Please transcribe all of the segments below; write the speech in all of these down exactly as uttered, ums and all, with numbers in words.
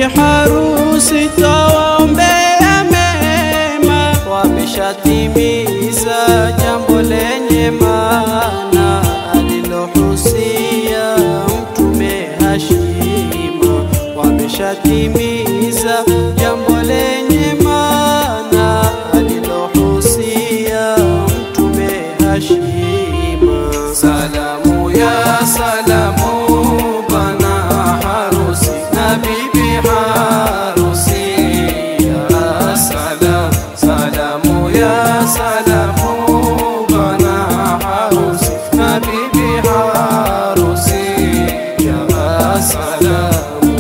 harusi tawaombea mema, wameshatimiza jambo lenye maana alilohusia Mtume Hashima, wameshatimiza jambo lenye maana alilohusia Mtume Hashima. Salamu ya salamu bana harusi na bibi harusi, ya salam. Salamu ya salamu bana harusi na bibi harusi, ya salam.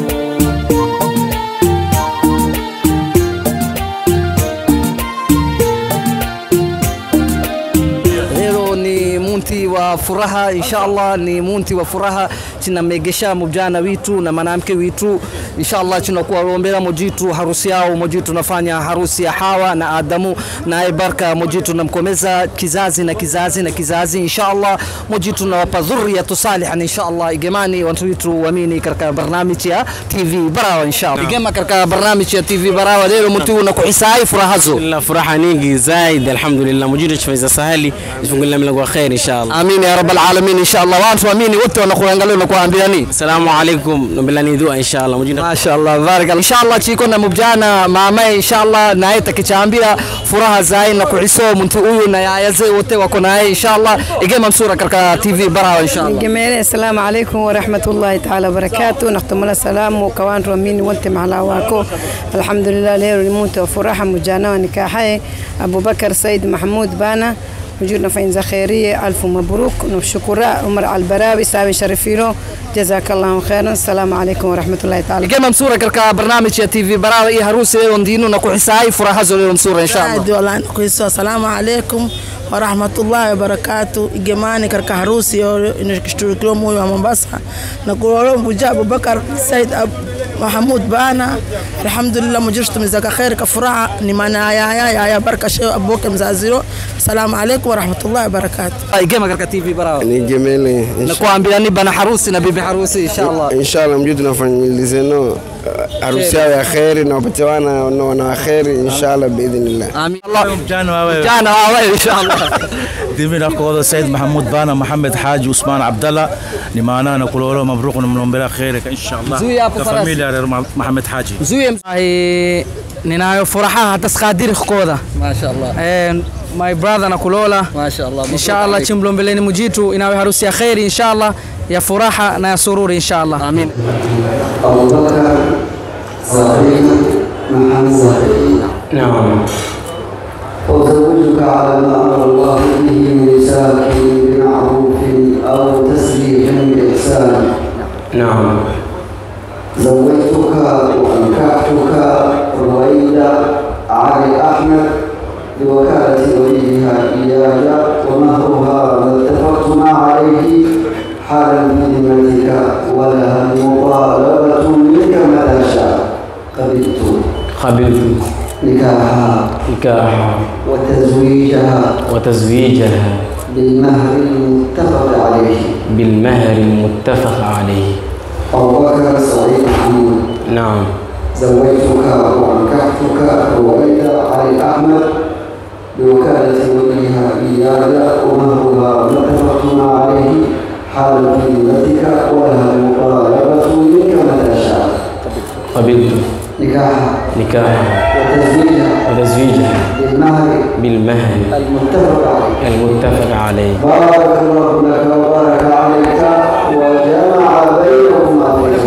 Munti wa furaha, inshallah ni munti wa furaha. Tunamegesha mjana witu na mwanamke witu, inshallah tunakuwa rombera mojitu harusi yao. Mojitu nafanya harusi ya Hawa na Adamu na baraka. Mojitu namkomeza kizazi na kizazi na kizazi, inshallah. Mojitu na wapa dhurriyatu salihan, inshallah. Igemani watu witu wamini katika barnamiji ya T V Barawa, inshallah. Igema katika barnamiji ya T V Barawa leo mtu na kuhisai furahazo. Alhamdulillah, furaha nyingi zaidi, alhamdulillah. Mojitu chafaiza sahali, ifungulia milango ya khair, inshallah. Amin ya rabbal alamin, inshallah. Watu waamini wote wanakuangalia na kuambia nini? Assalamu alaykum, nombilani dua inshallah. Mojitu mashallah, barak. Inshallah chiko na mjana mama, inshallah naye takichambia furaha zaidi na kuhiso mtu huyu na yayaze wote wako naye, inshallah. Igema msura katika T V Barawa, inshallah. Igema assalamu alaykum wa rahmatullahi ta'ala wa barakatuh. Nakhtumala salamu kwa watu waamini wote mahala wako. Alhamdulillah, leo ni mtu wa furaha mjana wa nikahae Abu Bakar Said Mahmud Bana. وجودنا فين خيرية، ألف مبروك ونشكر عمر البراوي سامي شرفينه، جزاك الله خيرا. السلام عليكم ورحمة الله تعالى. كما مسورة كركا برنامج تي في براوي هروسي وندينو نكو حساي فرح زول مسورة إن شاء الله. والله كويس. السلام عليكم ورحمة الله وبركاته. إجماني كركا هروسي ونشكركم موي ومنبسط نقول لهم بجاب أبو بكر سيد محمود بانا. الحمد لله مجرشتم جزاك خير كفرعة نمانا يا يا يا بركة شيء أبوك مزازيرو. السلام عليكم ورحمة الله وبركاته. أي جمع كركا تي في براوي. نجملي. نكون بياني بنا حروسي نبي حروسي إن شاء الله. إن شاء الله موجودنا في الليزينو حروسي يا خير نوبتوانا ونونا خير إن شاء الله بإذن الله. آمين. الله جانا واوي. جانا واوي إن شاء الله. ديمين أقول سيد محمود بانا محمد حاج عثمان عبد الله نمانا نقول له مبروك ونمن بلا خيرك إن شاء الله. زويا كفاميليا محمد حاجي. زويا. أي ننايو فرحة تسخادير خكودا. ما شاء الله. My brother Nakulola, mashallah, inshallah chimlo mbeleni mujitu inawe harusi ya khairi inshallah, ya furaha na ya sururi inshallah. Amin. Abu Bakar Sahih Muhammad. Naam. وزوجك على ما أمر الله به من نسائه بمعروف أو تسريح بإحسان. نعم. زوجتك وأنكحتك رويدا علي أحمد بوكالة وليها إياها ومهرها ما اتفقتما عليه حالا في ذمتك ولها مطالبة منك متى شاء. قبلت قبلت نكاحها نكاحها وتزويجها وتزويجها بالمهر المتفق عليه بالمهر المتفق عليه. أبو بكر سعيد محمود. نعم. زوجتك وأنكحتك رويدا علي أحمد بوكالة وليها إياها ومهرها ما اتفقتما عليه حالا في ذمتك ولها مطالبة منك متى شاء. قبلت نكاحها نكاحها وتزويجها وتزويجها بالمهر بالمهر المتفق عليه المتفق عليه. بارك الله لك وبارك عليك وجمع بينهما في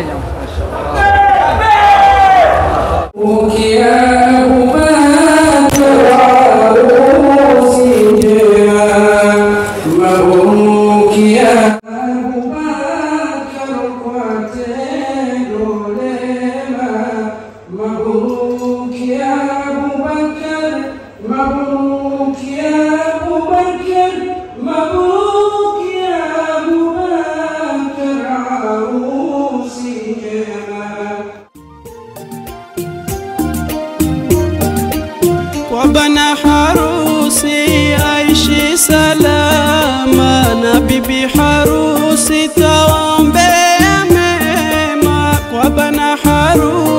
وبنا حروسي عيشي سلاما na bibi harusi tawaombea mema. Wabana harusi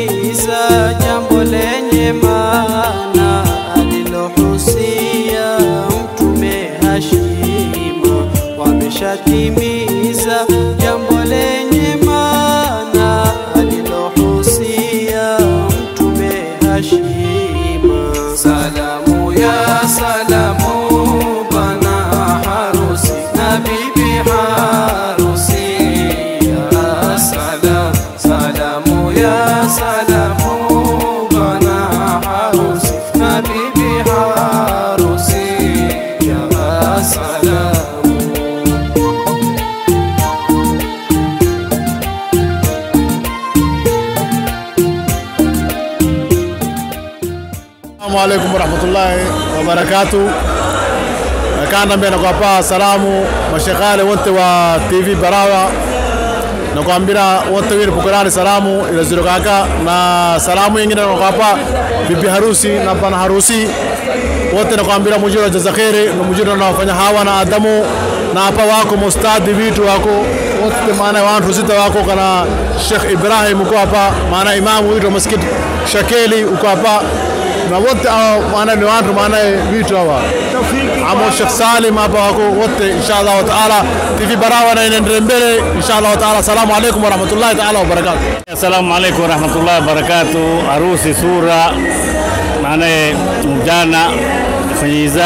wameshatimiza jambo lenye maana alilohusia Mtume Hashima. Wameshatimiza jambo lenye maana alilohusia Mtume Hashima. Salamu ya salamu bana harusi na bibi harusi. Ya salam, salamu ya salamu bana harusi na bibi harusi. Ya salam. Assalamu alaikum warahmatullahi wabarakatuh. Nakanda mbele kwa pa salamu mashekale wote wa T V Barawa na kuambia wote wile pokolani salamu ila zero kaka na salamu nyingine na kwa pa bibi harusi na bana harusi wote na kuambia mujira jazakheri na mujira na wafanya hawa na Adamu na hapa wako mustadi vitu wako wote maana watu sita wako kana Sheikh Ibrahim uko hapa maana imamu wetu msikiti Shakeli uko hapa na wote maana ni watu maana vitu hawa amo Sheikh Salim hapa wako wote inshallah wa taala. T V Barawa na inaendelea mbele inshallah wa taala. Assalamu alaykum wa rahmatullahi taala wa barakatuh. Assalamu alaykum wa rahmatullahi wa barakatuh. Harusi sura maana mjana fanyiza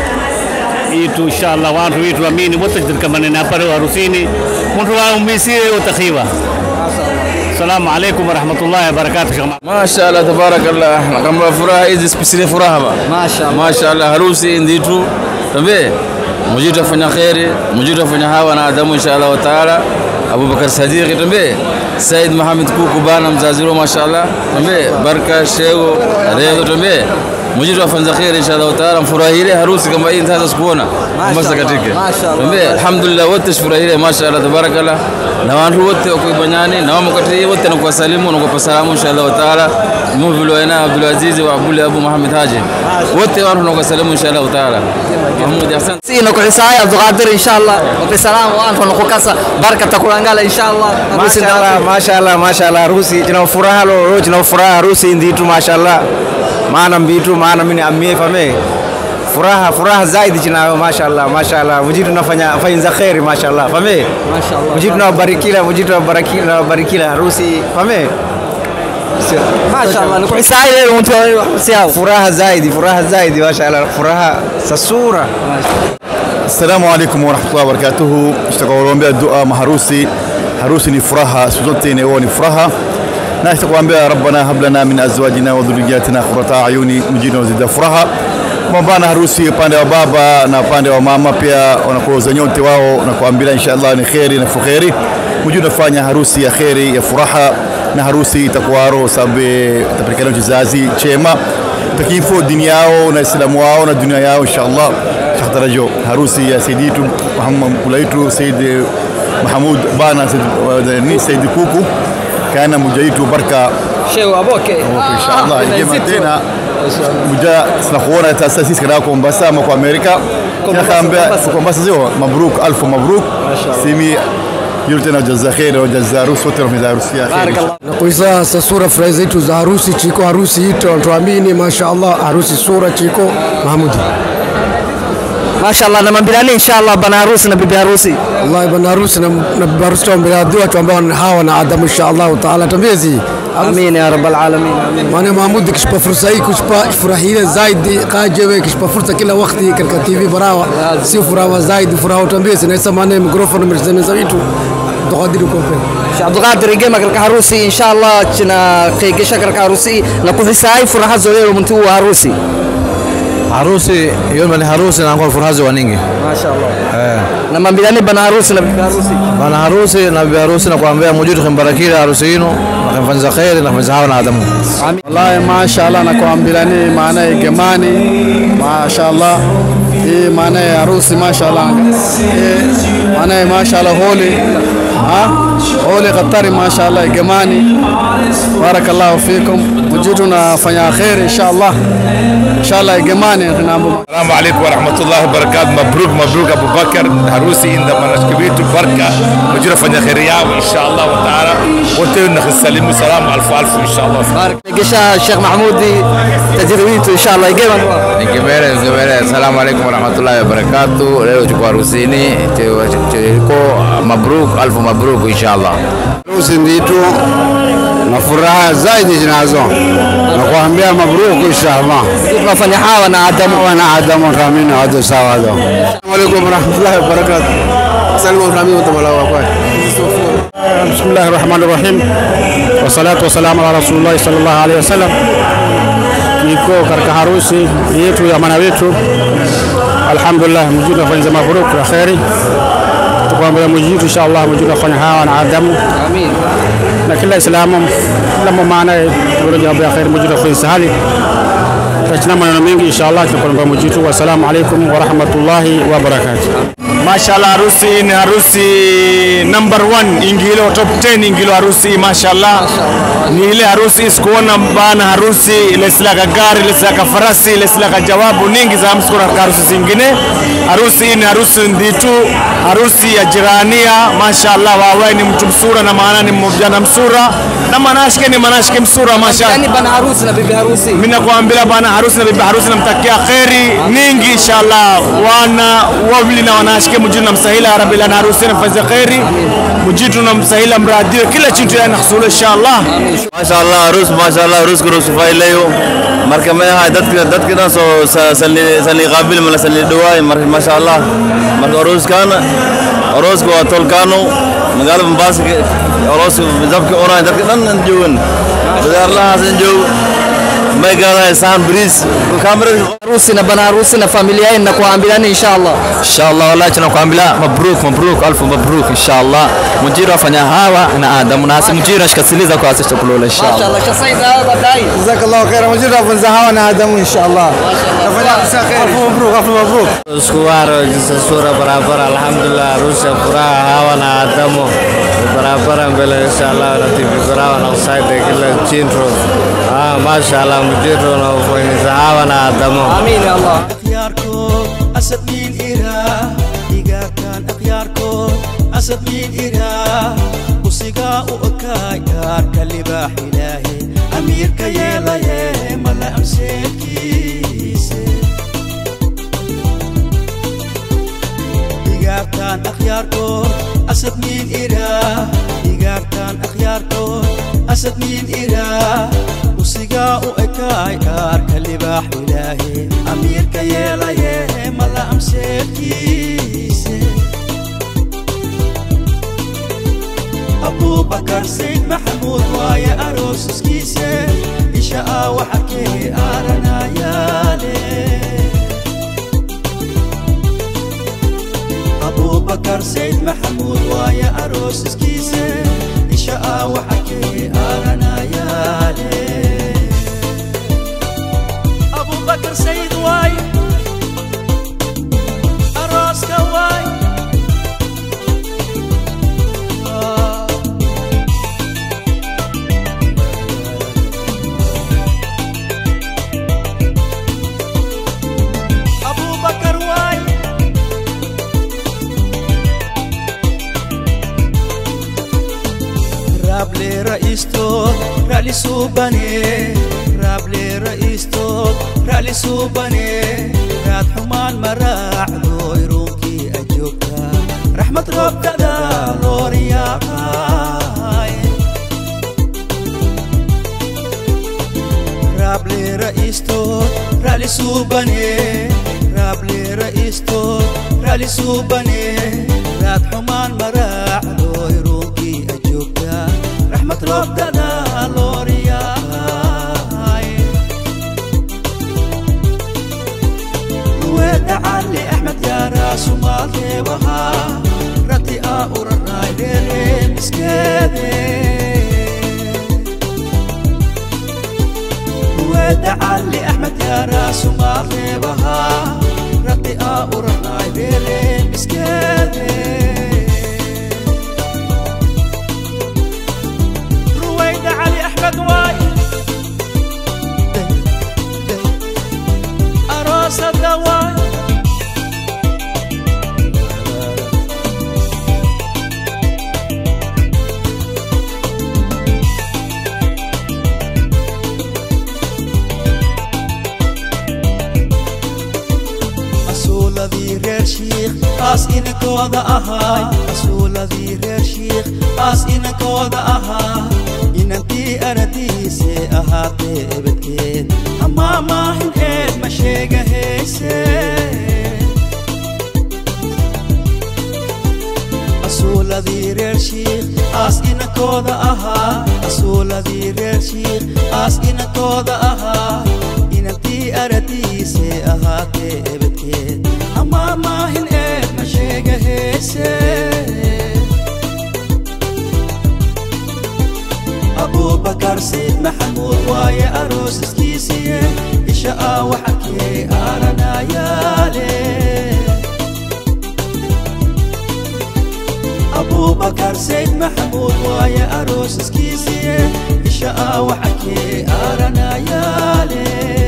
itu inshallah watu vitu amini wote tukamana hapa harusini mtu wao misiwe utakhiwa. Assalamu alaykum wa rahmatullahi wa barakatuh. Mashaallah tabarakallah. Kama furaha hizi spesile furaha ba. Mashaallah. Mashaallah harusi nditu. Tambe. Mujita fanya khairi, mujita fanya hawa na Adamu inshallah wa taala. Abu Bakar Sadiq tambe. Said Muhammad Kuku bana mzazi wao mashaallah. Tambe. Baraka Shego, Redo tambe. Mujita fanya khairi inshallah wa taala. Mfurahie harusi kama hii nitaanza kuona. Mbasa katika. Tambe. Alhamdulillah wote furahie mashaallah tabarakallah. Na watu wote wako Banyani na wamo kati wote na kuwasalimu na kuwapa salamu inshallah wa taala. Mvulu wana Abdul Aziz wa Abdul Abu Muhammad Haji wote watu na kuwasalimu inshallah wa taala. Mahmud Hassan si na kuisaya Abdul Qadir inshallah wa salamu watu na kukasa baraka takulangala inshallah. Mashaallah mashaallah mashaallah harusi tuna furaha leo tuna furaha harusi nditu mashaallah maana mbitu maana mimi amie fame furaha furaha zaidi tunayo mashaallah mashaallah mjitu tunafanya fanya khairi mashaallah fame mashaallah mjitu tunabarikila mjitu tunabarikila tunabarikila harusi fame mashaallah nikuisai leo mtu wao furaha zaidi furaha zaidi mashaallah furaha sasura. Assalamu alaykum wa rahmatullahi wa barakatuh. Nitakuombea dua maharusi harusi ni furaha zote ni ni furaha na nitakuombea rabbana hab lana min azwajina wa dhurriyyatina qurrata ayuni mjini wazida furaha. Mabana harusi upande wa baba na upande wa mama pia wanakuoza nyote wao na kuambia inshallah ni khairi na fukheri mjini nafanya harusi ya khairi ya furaha na harusi itakuwa roho sababu tapelekana kizazi chema takifu dini yao na islamu wao na dunia yao inshallah. Tatarajo harusi ya Sayyidu Muhammad Kulaitu Sayyid Mahmud bana ni Sayyid Kuku kana mujahidu baraka shehu aboke inshallah jema tena muja tunakuona taasisi kana kwa Mombasa kwa Amerika tunaambia kwa Mombasa zio mabruk alfu mabruk simi yote na jaza khair na jaza harusi wote wa harusi ya khair na kuisa sura furaha zetu za harusi chiko harusi hito tuamini mashaallah harusi sura chiko Mahmud mashaallah na mambilani inshallah bana harusi na bibi harusi wallahi bana harusi na bibi harusi tuambia dua tuambia hawa na Adamu inshallah taala tambezi amin ya rabbal alamin maana Mahmud kishpa fursa hii kushpa furahia zaidi kajewe kishpa fursa kila wakati katika T V Barawa si furaha zaidi furaha tambezi na sasa maana mikrofoni mrezemeza vitu تقدر كوفي عبد القادر جيما كالكاروسي إن شاء الله كنا قيقشة كالكاروسي نقول ساي فرحة زوجي ومنتو عروسي عروسي يوم العروسي نقول فرحة زوانينجي ما شاء الله ايه لما بيلاني بنا عروسي نبي عروسي بنا عروسي نبي عروسي نقول بيا موجود خم براكير عروسينو نخم فنزا خير نخم زهاون عدمو والله ما شاء الله نقول بيلاني معنا جماني ما شاء الله إيه معنا عروسي ما شاء الله إيه معنا ما شاء الله هولي ها أولي قطري ما شاء الله جماني بارك الله فيكم وجدنا فيا خير إن شاء الله إن شاء الله جماني. السلام عليكم ورحمة الله وبركاته. مبروك مبروك أبو بكر عروسي عندما نشكبيته بركة وجرى فيا خير يا إن شاء الله وتعالى وتنخ السلام والسلام ألف ألف إن شاء الله. بارك الشيخ محمود تجربته إن شاء الله يجيبنا. Nikibere nikibere assalamu alaikum warahmatullahi wabarakatuh. Leo tuko harusini, tuko mabruk, alfu mabruk inshallah. Harusi nditu na furaha zaidi zinazo na kuambia mabruk inshallah. Tunafanya hawa na Adamu na Adamu ramina wadu sawa wadu. Assalamu alaikum warahmatullahi wabarakatuh. Salamu ramina utamalawa kwa. Bismillahir Rahmanir Rahim. Wassalatu wassalamu ala Rasulillah sallallahu alaihi wasallam. Niko katika harusi yetu ya mwana wetu, alhamdulillah mjini afanya mabruk la khairi. Tukwambia mjini inshallah mjini afanya hawa na Adamu, amin, na kila Islamu kila maana ndio ya khair mjini afanya sahali. Tachana maneno mengi inshallah tunakwambia mjini. Wassalamu alaikum wa rahmatullahi wa barakatuh. Mashallah, harusi ni harusi number one ingilo top ten ingilo harusi mashallah. Ni ile harusi isikuona bana harusi ile silaka gari ile silaka farasi ile silaka jawabu nyingi za msikura harusi zingine. Harusi ni harusi nditu harusi ya jirania mashallah. Wawe ni mtu msura na maana ni mjana msura na manashike ni manashike msura mashallah. Yani bana harusi na bibi harusi. Mimi nakwambia bana harusi na bibi harusi namtakia khairi nyingi inshallah. Wana wawili na wanashike mjini na msahila arabi la harusi na faza khairi mjitu na msahila mradi kila kitu yanahsulu inshallah. Mashallah harusi mashallah harusi kurusi failayo marka ma hay dadka dadka so sali sali qabil mala sali duway marka mashallah marka harusi kana harusi ko tolkano magalo Mombasa harusi zabki oran dadka dan joon badar la hasan jo magala san bris kamera harusi na bana harusi na familia yenu na kuambiana inshallah. Inshallah wallahi tunakuambia mabruk mabruk alfu mabruk inshallah. Mjira afanya hawa na Adamu na asi mjira shikasikiliza kwa asisha kulola inshallah. Mashallah shasaida hapa dai. Jazakallahu khair. Mjira afanya hawa na Adamu inshallah. Nafanya khair. Alfu mabruk alfu mabruk. Sikuwaro jinsi sura barabara alhamdulillah harusi ya furaha hawa na Adamu barabara mbele inshallah na T V Barawa na usaide kila chintro. Ah mashallah mjira na ufanya hawa na Adamu. Amin ya Allah. أخياركم أسد من إيرا إيجا كان أخياركم أسد من إيرا وسيقا وأكايار كاللباح إلهي أمير كيلا يا ملا أمسك كيسي إيجا كان أخياركم أسد من إيرا إيجا كان أخياركم أسد من إيرا وسيقا وأكايار كاللباح إلهي أمير كيلا يا ملا أمسك كيسي أبو بكر سيد محمود ويا أروس كيسي إشاء وحكي أرنا يالي أبو بكر سيد محمود ويا أروس كيسي إشاء وحكي أرنا يالي أبو بكر سيد واي أراس كواي آه. أبو بكر واي راب لي رئيس تو رالي سوباني راب لي رئيس تو رالي سوباني راد حمان مراع ذو يروكي أجوكا رحمة رب تدا لوريا راب لي رئيس تو رالي سوباني راب لي رئيس تو رالي سوباني راد حمان مراع ذو يروكي أجوكا رحمة رب تدا لوريا علي أحمد يا راس مالي وها رتي أور الرايدين مسكيني ودع علي أحمد يا راس مالي وها رتي أور الرايدين مسكيني أحمد واي أراس الدواي ذي رير شيخ قاس إنك وضع أهاي أسول ذي رير شيخ قاس إنك وضع أهاي إن أنتي أردي سي أهاتي إبتكين أما ما هن إيد مشيقة هيسي أسول ذي رير شيخ قاس إنك وضع أهاي أسول ذي رير شيخ قاس إنك وضع أهاي إن أنتي أردي سي أهاتي إبتكين أما ما هن إيه مشيقة هيسي أبو بكر سيد محمود وايا أروس سكيسي إشاء وحكي أرنا يالي أبو بكر سيد محمود وايا أروس سكيسي إشاء وحكي أرنا يالي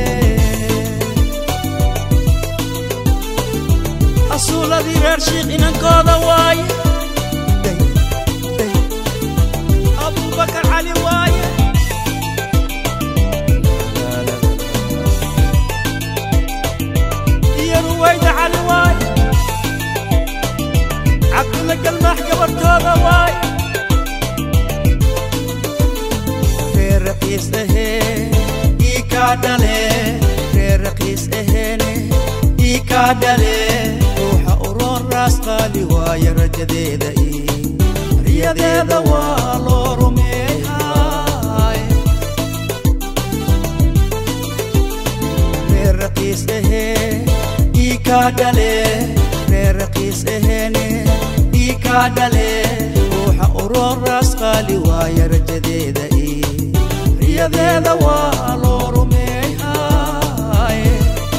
أصول ذي رير شيخ إنن كوضا واي أبو بكر علي واي يا رويدة علي واي عبد الله قلمح قبر كوضا واي رير رقيس اهي إيكا دالي رير رقيس اهيني إيكا دالي راس قالي وايا رجدي داي رياضي ذا والو رميهاي رير رقيس اهي إيكا دالي رير رقيس اهيني إيكا دالي روح أورون راس قالي وايا رجدي داي رياضي ذا والو رميهاي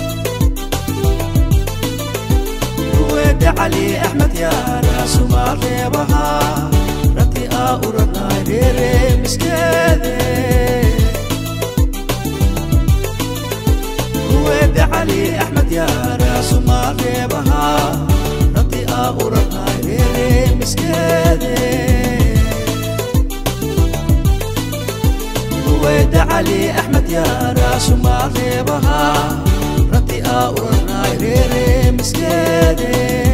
علي أحمد يا راس ما ريبها رتي أورنا ريري مسكادي رويد علي أحمد يا راس ما ريبها رتي أورنا ريري مسكادي رويد علي أحمد يا راس ما ريبها رتي أورنا ريري مسكادي